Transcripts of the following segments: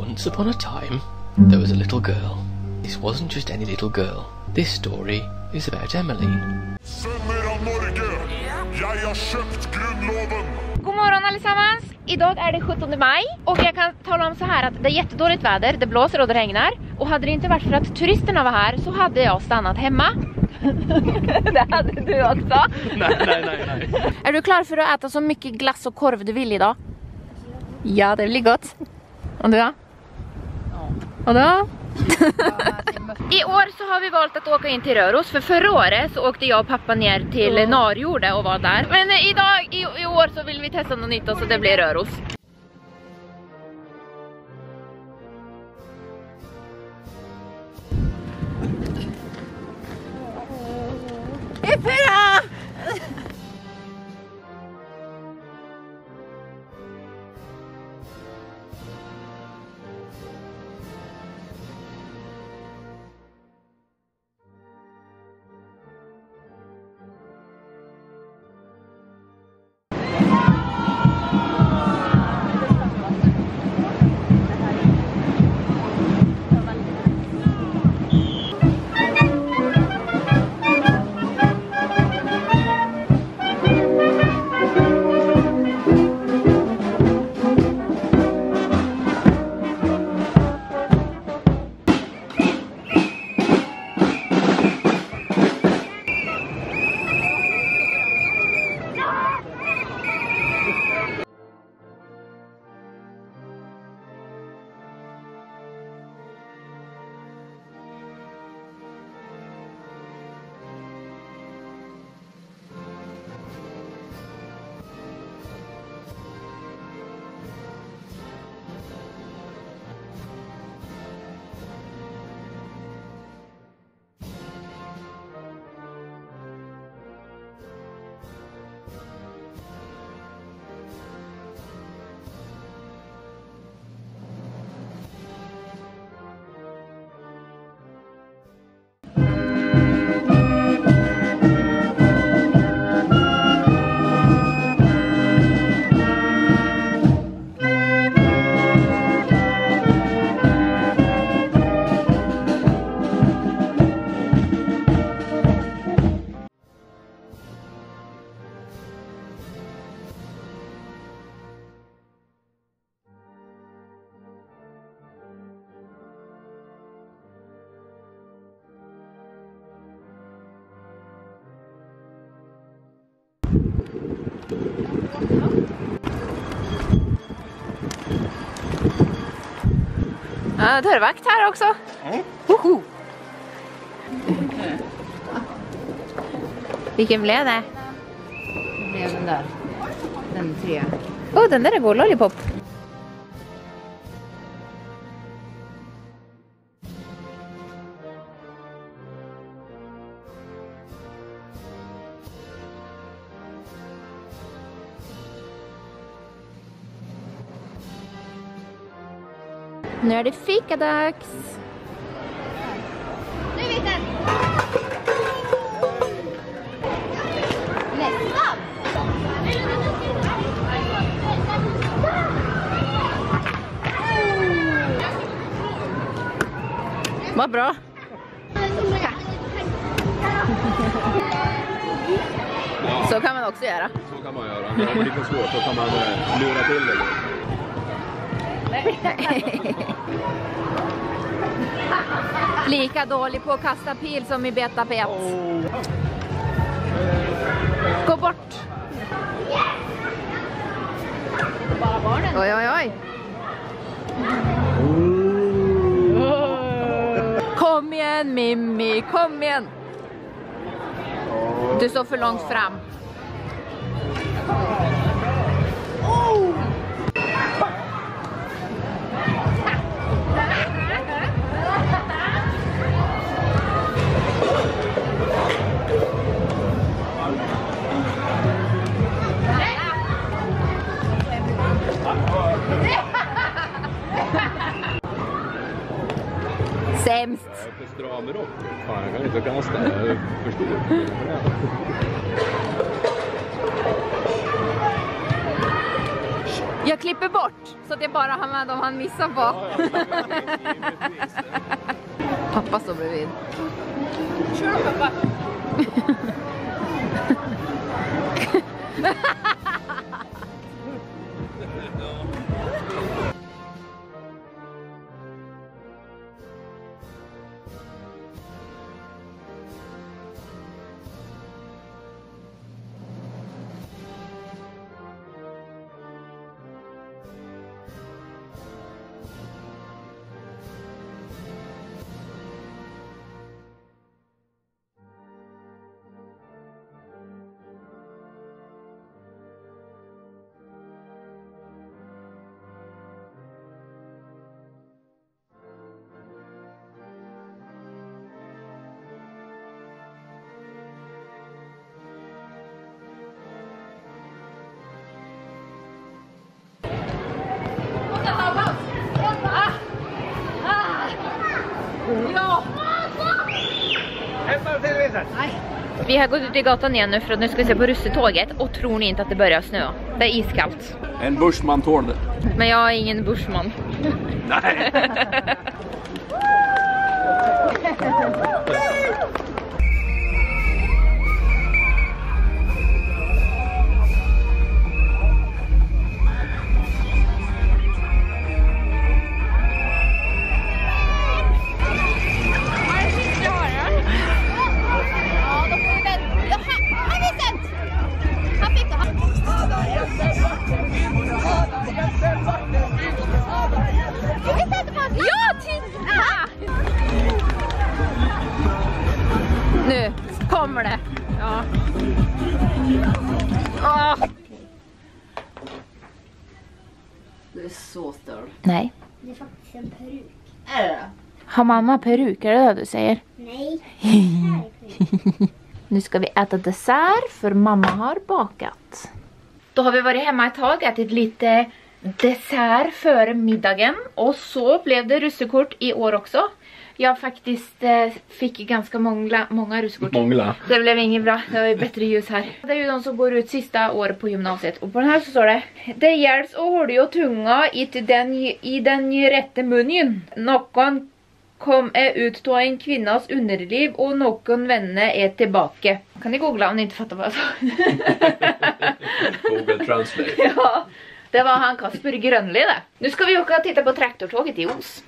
Once upon a time, there was a little girl. This wasn't just any little girl. This story is about Emmeline. God morgon allesammans! Idag är det 17 maj och jag kan tala om så här att det är jättedåligt väder, det blåser och det regnar. Och hade det inte varit för att turisterna var här så hade jag stannat hemma. Det hade du också. Nej. Är du klar för att äta så mycket glass och korv du vill idag? Ja, det blir gott. Och du då? Och då? I år så har vi valt att åka in till Röros. För förra året så åkte jag och pappa ner till Narjorda och var där. Men i år så vill vi testa något nytt och så det blir Röros. Ja, dörrvakt här också. Vilken blev det? Det blev den där. Den 3. Den där är god lollipop. Nu är det fikadags. Nu vet den! Nästan! Vad bra. Så kan man också göra. Så kan man göra. När det blir lite svårt så kan man lura till det. Lika dålig på att kasta pil som i betapet. Gå bort. Oj. Kom igen Mimmi, kom igen. Du står för långt fram. Sämst. Jag är för stram rock. Fan, jag kan inte kasta. Jag är för stor. Jag klipper bort så att jag bara har med dem han missar på. Pappa står bredvid. Kör då, pappa. Vi har gått ut i gatan igen nu för att nu ska vi se på russetåget och tror ni inte att det börjar snö. Det är iskallt. En bushman tål det. Men jag är ingen bushman. Nej. Nu kommer det. Ja. Oh. Du är så störd. Nej. Det är faktiskt en peruk. Är det? Har mamma peruk? Är det det du säger? Nej. Det här är peruk. Nu ska vi äta dessert för mamma har bakat. Då har vi varit hemma ett tag, ätit lite dessert före middagen. Och så blev det russekort i år också. Jag faktiskt fick ganska många russekort. Mångla. Det blev inget bra, det var ju bättre ljus här. Det är ju de som går ut sista året på gymnasiet. Och på den här så står det: det hjälps att hålla och tunga i den rätta munnen. Någon kom ut av en kvinnas underliv och någon vänner är tillbaka. Kan ni googla om ni inte fattar vad jag sa? Google Translate. Ja, det var han Kasper Grönli det. Nu ska vi åka och titta på traktortåget i Os.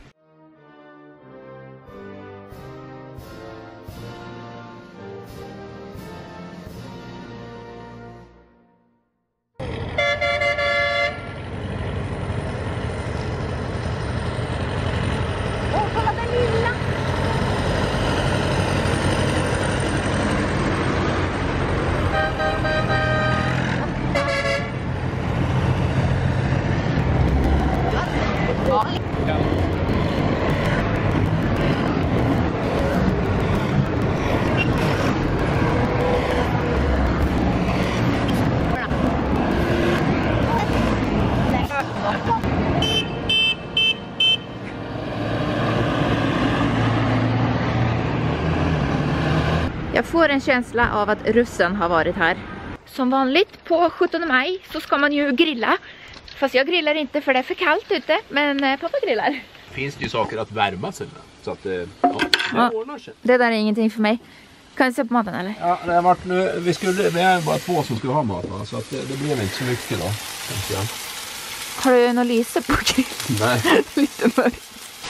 Jag får en känsla av att russen har varit här. Som vanligt på 17 maj så ska man ju grilla. Fast jag grillar inte för det är för kallt ute. Men pappa grillar. Finns det ju saker att värma sig med. Så att det ordnar sig. Det där är ingenting för mig. Kan vi se på maten eller? Ja, det har varit nu, vi är bara 2 som skulle ha mat, va? Så att det blev inte så mycket då. Har du någon lyse på grillen? Nej. Lite mörkt.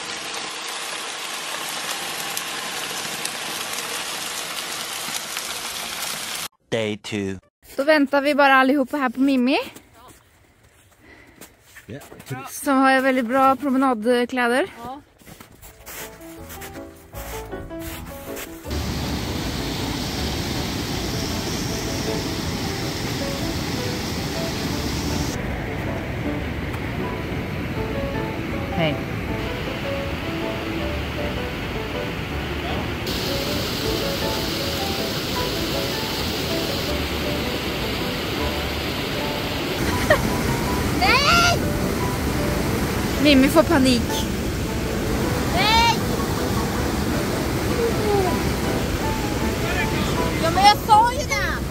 Day 2. Då väntar vi bara allihopa här på Mimmi. Som har väldigt bra promenadkläder. Ja. Hej. Mimmi får panik. Nej! Ja, men jag sa ju det!